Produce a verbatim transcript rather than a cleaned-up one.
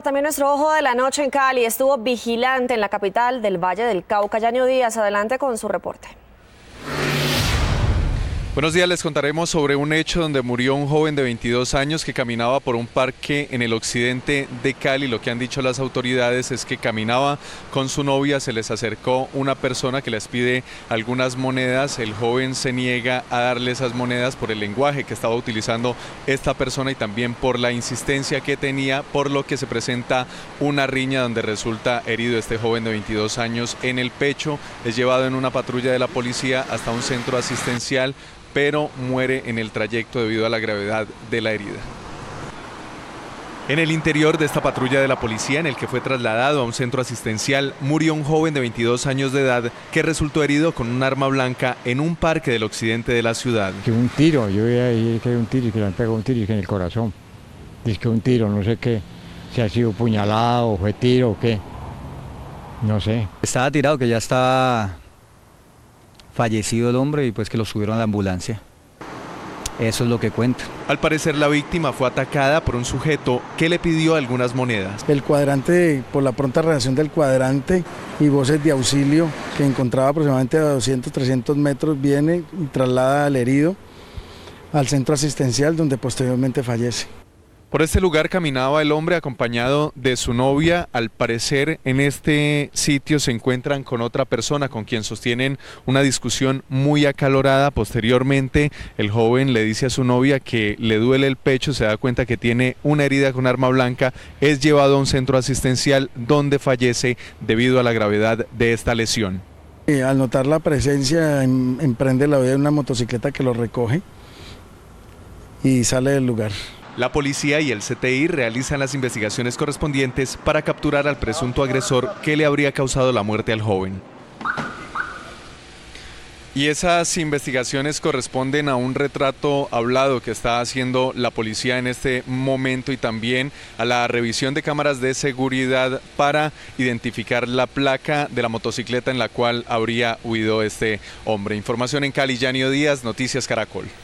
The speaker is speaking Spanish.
También nuestro ojo de la noche en Cali estuvo vigilante en la capital del Valle del Cauca. Yanio Díaz, adelante con su reporte. Buenos días, les contaremos sobre un hecho donde murió un joven de veintidós años que caminaba por un parque en el occidente de Cali. Lo que han dicho las autoridades es que caminaba con su novia, se les acercó una persona que les pide algunas monedas. El joven se niega a darle esas monedas por el lenguaje que estaba utilizando esta persona y también por la insistencia que tenía, por lo que se presenta una riña donde resulta herido este joven de veintidós años en el pecho. Es llevado en una patrulla de la policía hasta un centro asistencial, pero muere en el trayecto debido a la gravedad de la herida. En el interior de esta patrulla de la policía, en el que fue trasladado a un centro asistencial, murió un joven de veintidós años de edad que resultó herido con un arma blanca en un parque del occidente de la ciudad. Que un tiro, yo vi ahí que hay un tiro y que le han pegado un tiro y que en el corazón. Dice que un tiro, no sé qué, si ha sido puñalado, fue tiro o qué, no sé. Estaba tirado, que ya estaba fallecido el hombre y pues que lo subieron a la ambulancia. Eso es lo que cuenta. Al parecer la víctima fue atacada por un sujeto que le pidió algunas monedas. El cuadrante, por la pronta reacción del cuadrante y voces de auxilio que encontraba aproximadamente a doscientos, trescientos metros, viene y traslada al herido al centro asistencial donde posteriormente fallece. Por este lugar caminaba el hombre acompañado de su novia. Al parecer en este sitio se encuentran con otra persona con quien sostienen una discusión muy acalorada. Posteriormente el joven le dice a su novia que le duele el pecho, se da cuenta que tiene una herida con arma blanca, es llevado a un centro asistencial donde fallece debido a la gravedad de esta lesión. Y al notar la presencia em, emprende la huida de una motocicleta que lo recoge y sale del lugar. La policía y el C T I realizan las investigaciones correspondientes para capturar al presunto agresor que le habría causado la muerte al joven. Y esas investigaciones corresponden a un retrato hablado que está haciendo la policía en este momento y también a la revisión de cámaras de seguridad para identificar la placa de la motocicleta en la cual habría huido este hombre. Información en Cali, Yanio Díaz, Noticias Caracol.